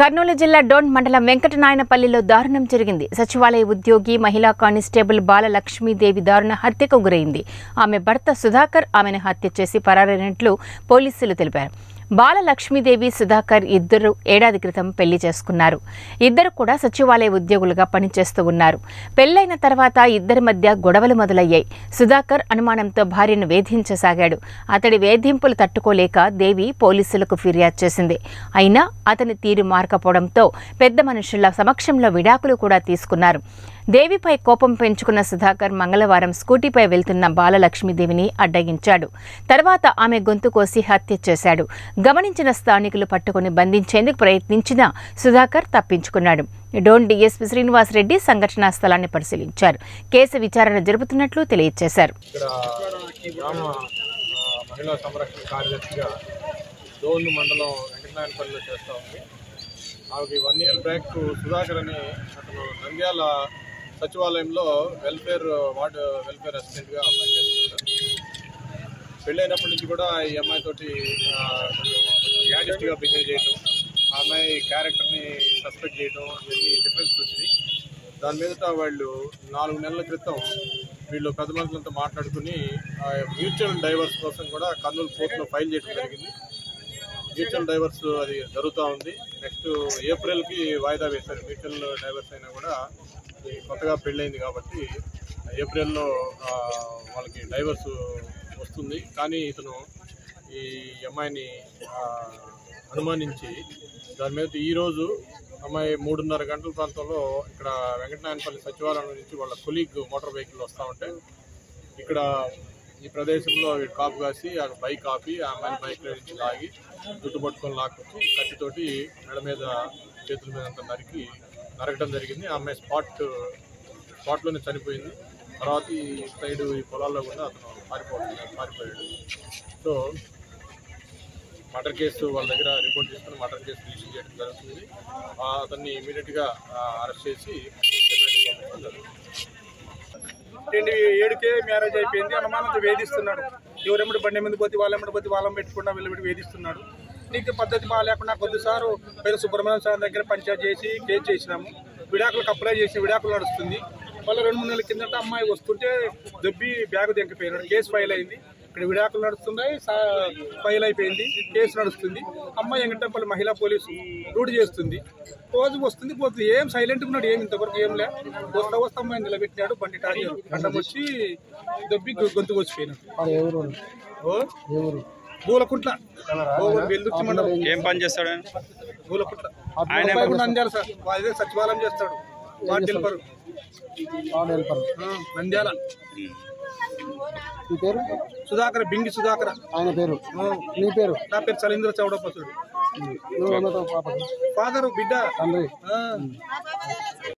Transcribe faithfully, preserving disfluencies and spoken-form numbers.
కర్నూలు జిల్లా డోన్ మండలం వెంకటనాయనపల్లిలో దారుణం జరిగింది. సచివాలయ ఉద్యోగి మహిళా కానిస్టేబుల్ బాల లక్ష్మీదేవి దారుణ హత్యకు గురైంది. ఆమె భర్త సుధాకర్ ఆమెను హత్య చేసి పరారైనట్లు పోలీసులు తెలిపారు. బాల లక్ష్మీదేవి సుధాకర్ ఇద్దరు ఏడాది క్రితం పెళ్లి చేసుకున్నారు. ఇద్దరు కూడా సచివాలయ ఉద్యోగులుగా పనిచేస్తూ ఉన్నారు. పెళ్లైన తర్వాత ఇద్దరి మధ్య గొడవలు మొదలయ్యాయి. సుధాకర్ అనుమానంతో భార్యను వేధించసాగాడు. అతడి వేధింపులు తట్టుకోలేక దేవి పోలీసులకు ఫిర్యాదు చేసింది. అయినా అతని తీరు మార్కపోవడంతో పెద్ద మనుషుల సమక్షంలో విడాకులు కూడా తీసుకున్నారు. దేవిపై కోపం పెంచుకున్న సుధాకర్ మంగళవారం స్కూటీపై వెళ్తున్న బాల లక్ష్మీదేవిని అడ్డగించాడు. తర్వాత ఆమె గొంతు కోసి హత్య చేశాడు. గమనించిన స్థానికులు పట్టుకుని బంధించేందుకు ప్రయత్నించిన సుధాకర్ తప్పించుకున్నాడు. డోన్ డీఎస్పీ శ్రీనివాసరెడ్డి సంఘటనా స్థలాన్ని పరిశీలించారు. కేసు విచారణ జరుపుతున్నట్లు తెలియజేశారు. ఆమెకి వన్ ఇయర్ బ్యాక్ సుధాకర్ అని అతను నంద్యాల సచివాలయంలో వెల్ఫేర్ వార్డ్ వెల్ఫేర్ అసిస్టెంట్గా పనిచేస్తున్నాడు. పెళ్ళైనప్పటి నుంచి కూడా ఈ అమ్మాయి తోటి యాడిస్ట్గా బిహేవ్ చేయడం, ఆ అమ్మాయి క్యారెక్టర్ని సస్పెక్ట్ చేయడం ఇవన్నీ డిఫరెన్స్ వచ్చింది. దాని మీదట వాళ్ళు నాలుగు నెలల క్రితం వీళ్ళు పెద్ద మనుషులతో మాట్లాడుకుని మ్యూచువల్ డైవర్స్ కోసం కూడా కర్నూలు కోర్టులో ఫైల్ చేయడం జరిగింది. మ్యూచువల్ డైవర్స్ అది జరుగుతూ ఉంది. నెక్స్ట్ ఏప్రిల్కి వాయిదా వేశారు. మ్యూచువల్ డైవర్స్ అయినా కూడా కొత్తగా పెళ్ళైంది కాబట్టి ఏప్రిల్లో వాళ్ళకి డైవర్స్ వస్తుంది. కానీ ఇతను ఈ అమ్మాయిని అనుమానించి దాని మీద ఈరోజు అమ్మాయి మూడున్నర గంటల ప్రాంతంలో ఇక్కడ వెంకటనాయనపల్లి సచివాలయం నుంచి వాళ్ళ కొలీగ్ మోటార్ వెహికల్ వస్తూ ఉంటే ఇక్కడ ఈ ప్రదేశంలో కాపు కాసి ఆ బైక్ ఆపి ఆ అమ్మాయిని బైక్ నుంచి లాగి జుట్టు పట్టుకొని లాక్కొచ్చి కత్తితోటి మెడ మీద చేతుల మీద అంతా నరికి నరకడం జరిగింది. ఆ అమ్మాయి స్పాట్ స్పాట్లోనే చనిపోయింది. తర్వాత ఈ సైడ్ ఈ పొలాల్లో కూడా అతను పారిపోతుంది పారిపోయాడు. సో మర్డర్ కేసు వాళ్ళ దగ్గర రిపోర్ట్ తీసుకుని మర్డర్ కేసు రిజిస్టర్ చేయడం జరుగుతుంది. అతన్ని ఇమీడియట్గా అరెస్ట్ చేసి రిమాండ్ జరుగుతుంది. రెండు ఏడుకే మ్యారేజ్ అయిపోయింది. అనుమానంతో వేధిస్తున్నాడు. ఎవరెమ్మడి బండి మీద పోతే వాళ్ళెమ్మడి పోతే వాళ్ళని పెట్టుకుండా వెళ్ళబెట్టి వేధిస్తున్నాడు. నీకు పద్ధతి బాగా లేకుండా కొద్ది సారు పేరు సుబ్రహ్మణ్యం సార్ దగ్గర పంచాయతీ చేసి కేసు చేసినాము. విడాకులకు అప్లై చేసి విడాకులు నడుస్తుంది. మళ్ళీ రెండు మూడు నెలల కిందట అమ్మాయి వస్తుంటే దొబ్బి బ్యాగు దింకిపోయినాడు. కేసు ఫైల్ అయింది. ఇక్కడ విడాకులు నడుస్తున్నాయి, ఫైల్ అయిపోయింది, కేసు నడుస్తుంది. అమ్మాయి వెంకటపల్లి మహిళా పోలీసు డ్యూటీ చేస్తుంది. రోజు వస్తుంది పోతుంది. ఏం సైలెంట్గా ఉన్నాడు. ఏమి ఇంతవరకు ఏం లే. వస్తా వస్తా అమ్మాయి నిలబెట్టినాడు. బండి టార్చర్ అడ్డం వచ్చి దొబ్బి గొంతుకు వచ్చిపోయినాడు. పూలకుంట్ల వెల్దుర్తి మండలం. ఏం పని చేస్తాడు? పూలకుంట్ల నంద్యాల సార్. అదే సచివాలయం చేస్తాడు. Ward helper Nandyal. సుధాకర్, బింగి సుధాకర్ ఆయన పేరు. నీ పేరు? నా పేరు చలీంద్ర చౌడపసుడు. ఫాదరు బిడ్డ తండ్రి.